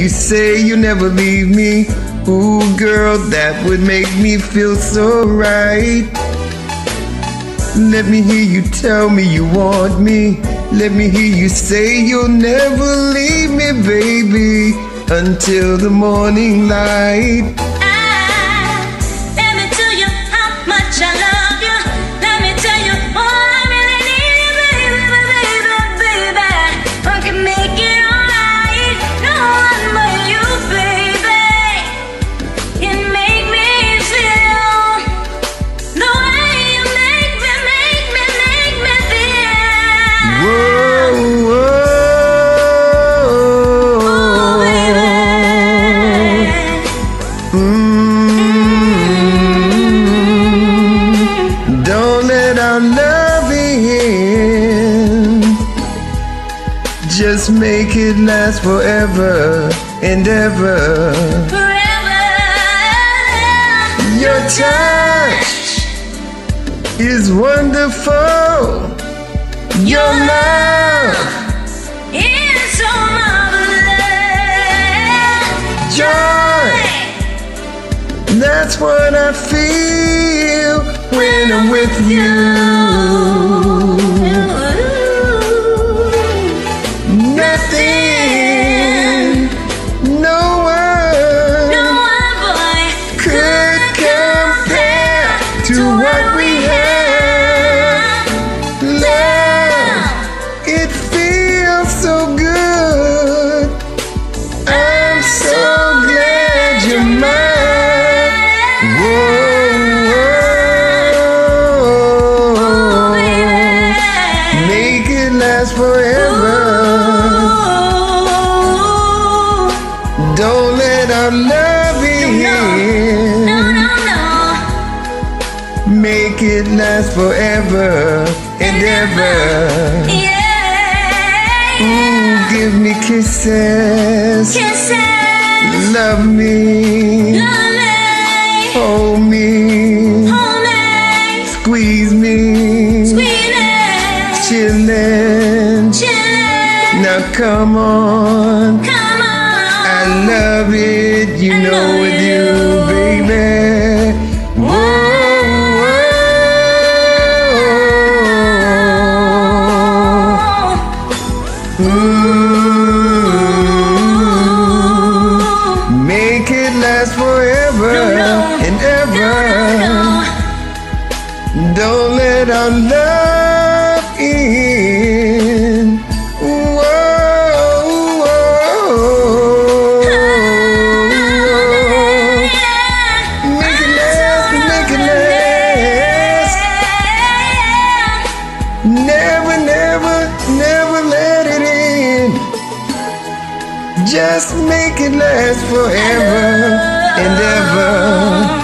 you say you'll never leave me. Ooh, girl, that would make me feel so right. Let me hear you tell me you want me. Let me hear you say you'll never leave me, baby, until the morning light. Let me tell you how much I love you. Let me tell you all I really need you, baby, baby, baby. I can make it alright. No one but you, baby, can make me feel the way you make me feel. Whoa, whoa. Oh, baby. Don't let our love end. Just make it last forever and ever. Forever. Your touch is wonderful. Your love, It's so marvelous. joy, that's what I feel when I'm with you. Nothing, no one could compare to what we have. Love, it feels so good. I'm so glad you're mine. Whoa, whoa. Make it last forever. Don't let our love end. Make it last forever and ever. Ooh, give me kisses. Love me. Hold me. Squeeze me. Chillin'. Now come on. I love it. You know with you, baby. Whoa. Make it last forever and ever. Don't let our love end. Whoa, whoa. Make it last, make it last. Never, never, never let it end. Just make it last forever and ever.